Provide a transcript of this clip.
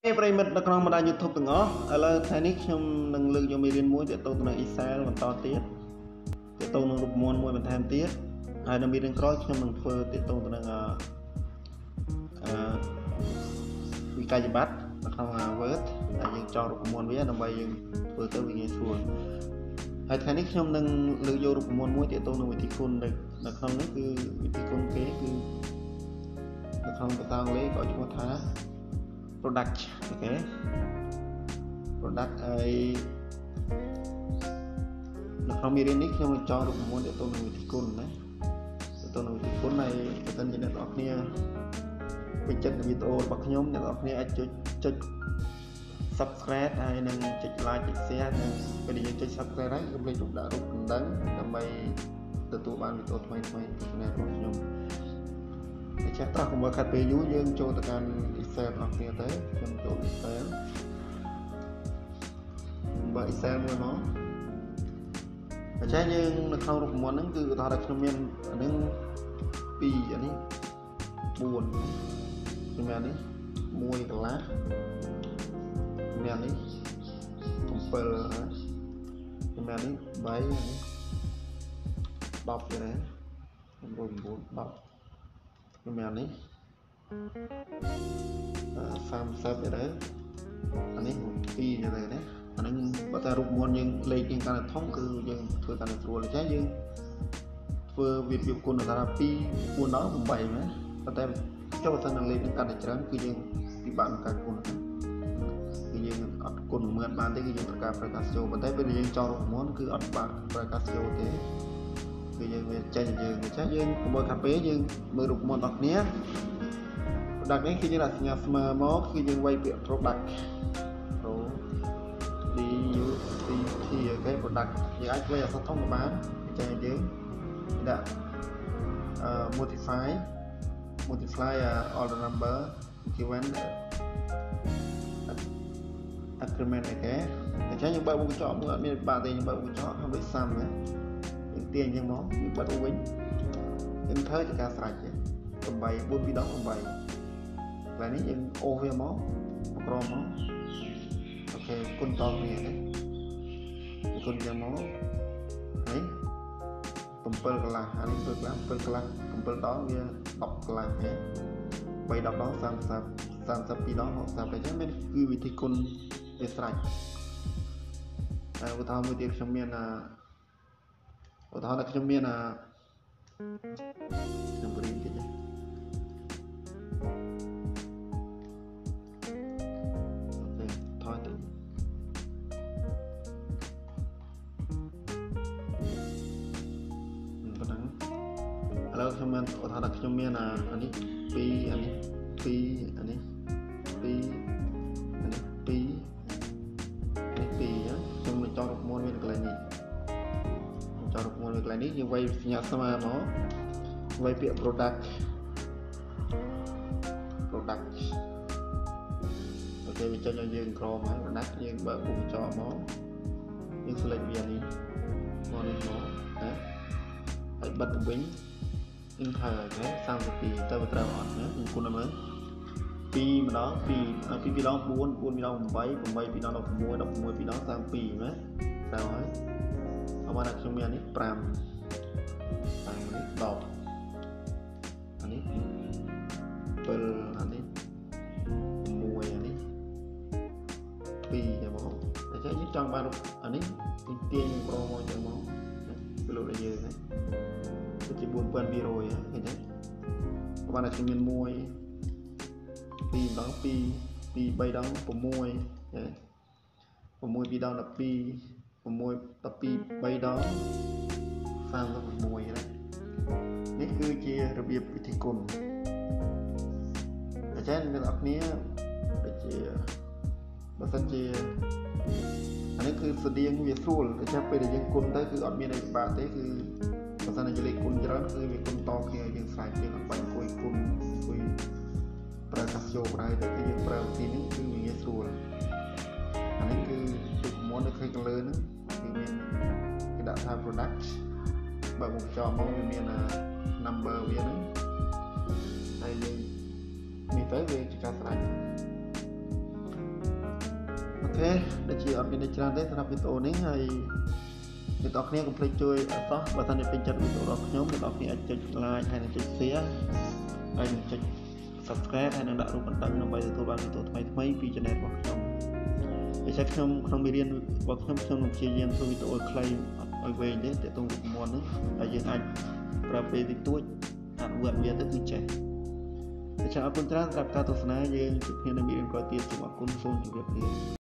ប្រិមិត្តនៅក្នុងបណ្ដាញ YouTube ទាំងអស់ឥឡូវថ្ងៃនេះខ្ញុំនឹងលើកយកមេរៀនមួយទាក់ទងទៅនឹង Excel បន្តទៀតទាក់ទងនឹងរូបមន្តមួយបន្ថែមទៀតហើយនៅមេរៀនក្រោយខ្ញុំនឹងធ្វើទាក់ទងទៅនឹងវិក័យប័ត្រនៅក្នុង Word ហើយយើងចងរូបមន្តវាដើម្បីយើងធ្វើទៅវាងាយស្រួលហើយថ្ងៃនេះខ្ញុំនឹងលើកយករូបមន្តមួយទាក់ទងនឹងវិធីគុណនៅក្នុងនេះគឺវិធីគុណគេគឺនៅក្នុងភាសាអង់គ្លេសក៏ឈ្មោះថាproduct អូខេ product ហើយនៅក្នុងមេរៀននេះខ្ញុំនឹងចងរូបមន្តទាក់ទងនឹងវិធីគុណណាទាក់ទងនឹងវិធីគុណហើយបើសិនជាអ្នកនរគ្នាពេញចិត្តវីដេអូរបស់ខ្ញុំអ្នកនរគ្នាអាចចុច subscribe ហើយនឹងចុច like ចុច share និងពេលយើងចុច subscribe ហើយកុំភ្លេចដាក់រូបកណ្ដឹងដើម្បីទទួលបានវីដេអូថ្មីៗពី channel របស់ខ្ញុំតែចាស់ត្រង់កុំឲ្យខាត់ពេលយូរយើងចូលទៅកាន់ Excel របស់គ្នាទៅខ្ញុំចូល Excel បើ Excel មួយមកតែចាស់យើងនៅក្នុងរូបមន្តហ្នឹងគឺឧទាហរណ៍ថាខ្ញុំមានអានេះ2អានេះ4ខ្ញុំមាននេះ1កន្លះមាននេះ7ខ្ញុំមាននេះ3នេះ10ទៀតដែរ9 10ខ្ញុំមាននេះ30ទៀតដែរអានេះ2ទៀតដែរណាអានឹងបើតែរូបមន្តយើងលេខយើងកាន់តែធំគឺយើងធ្វើកាន់តែស្រួលចាយើងធ្វើវាពីគុណថា2 4ដល់8ណាប៉ុន្តែចុះបើសិននឹងលេខនឹងកាន់តែច្រើនគឺយើងពិបាកក្នុងការគុណគឺយើងអត់គុណមិនបានទេគឺយើងត្រូវការប្រើកាស៊ីយ៉ូប៉ុន្តែពេលយើងចងរូបមន្តគឺអត់បាក់ប្រើកាស៊ីយ៉ូទេគឺយើងវាចេញយើងចាយើងកុំឲ្យខាត់ពេកយើងមើលរូបមន្តរបស់គ្នា product នេះគឺយើងដាក់សញ្ញាស្មើមកគឺយើងវាយពាក្យ product OK product យើងអាចវាយអក្សរធំក៏បានចាយើងដាក់multiply all the number given increment អូខេតែចាយើងបើកមុខកញ្ចក់មើលអត់មានបាក់ទេយើងបើកមុខកញ្ចក់ហើយវាសាំណាយើងទាញអញ្ចឹងមកយើងបិទវិញយើងធ្វើជាការស្រេចទេ8 4 2 10 8កន្លែងនេះយើងអូសវាមកក្រមមកអូខេគុណតគ្នាទេគុណយ៉ាងមកនេះ7កន្លះអានេះ7កន្លះ7កន្លះ7ដងវា10កន្លះទេ3 10ដង30 32ដង60អញ្ចឹងមានគឺវិធីគុណវាស្រេចហើយឧទាហរណ៍មួយទៀតខ្ញុំមានឧទាហរណ៍ថាខ្ញុំមានខ្ញុំរៀនតិចឥឡូវខ្ញុំមានឧទាហរណ៍ថាខ្ញុំមានអានេះ2អានេះ2អានេះ2អានេះ2ខ្ញុំនឹងចងរូបមន្តវានៅកន្លែងនេះចងរូបមន្តនៅកន្លែងនេះយើងវាយសញ្ញាស្មើមកវាយពាក្យ product អូខេវាចេញឲ្យយើងក្រមហើយ product យើងបើកមុខកញ្ចក់មកយើង select វានេះមកនេះមកណាហើយបិទទៅវិញenter អូខេ32ទៅត្រូវអត់ណាខ្ញុំគុណមើល2ម្ដង2 2ដង 4 4 2ដង 8 8 2ដង 16 16 2ដង 32ណាត្រូវហើយអមណាខ្ញុំមាននេះ5តាមនេះ10អានេះ7អានេះ6អានេះ2ចាំមកតែចេះយើងចង់បានអានេះទាញប្រមកចឹងមកពីលោកដែលយើងណាជា 4200 ឃើញទេបានតែខ្ញុំមាន1 2ដង 2 2 3ដង 6 6 2ដង 12 6 12 3ដង36នេះគឺជារបៀបវិធីគុណអញ្ចឹងអ្នកនរគ្នាដូចជាបើសិនជាអានេះគឺស្តៀងវាស្រួលតែពេលដែលយើងគុណទៅគឺអត់មានអីពិបាកទេគឺបើសិនជាលេខគុណច្រើនគឺវាគុណតគ្នាយើងស្រេចយើងអត់បាច់អង្គុយគុណអង្គុយប្រើកាស៊ីយ៉ូក៏ដែរតែគឺយើងប្រើវិធីនេះគឺវាងាយស្រួលអានេះគឺរូបមន្តនៅខាងលើហ្នឹងគឺមានគេដាក់ថា product បើមុខចោលមកវាមានnumber វាហ្នឹងហើយយើងនេះទៅវាជាការស្រេច អ khé để chỉ ở bên đây trang đấy là video này hay để tao kia cũng phải chơi đó và thân để bên chân video đó nhóm để tao kia chơi like hay là chơi share hay là chơi subscribe hay là đặt luôn bản tăng nó bây giờ tôi bán video thay mấy video channel của nhóm để chắc không bị điên hoặc không được chia riêng tôi video claim ở về đấy để tôi được mua nữa là những anh và về thì tôi ăn vượt về tới trẻ để cho con trai gặp ta tổ sna dương thực hiện được bị coi tiền của con số việc